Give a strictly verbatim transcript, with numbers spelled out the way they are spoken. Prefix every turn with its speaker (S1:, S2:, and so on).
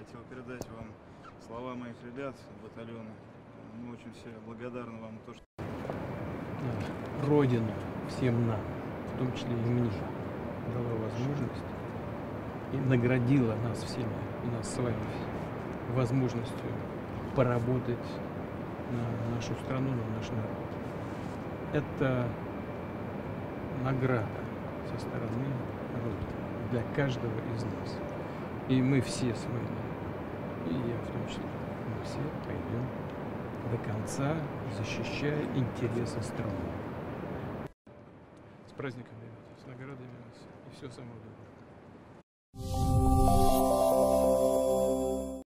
S1: хотел передать вам слова моих ребят батальона. Мы очень все благодарны вам за то, что
S2: Родина всем нам, в том числе и мне, дала возможность и наградила нас всеми, нас с вами, возможностью поработать на нашу страну, на наш народ. Это награда со стороны Родины для каждого из нас. И мы все с вами, и я в том числе, мы все пойдем до конца, защищая интересы страны. С праздником, ребята, с наградами вас и всего самого доброго.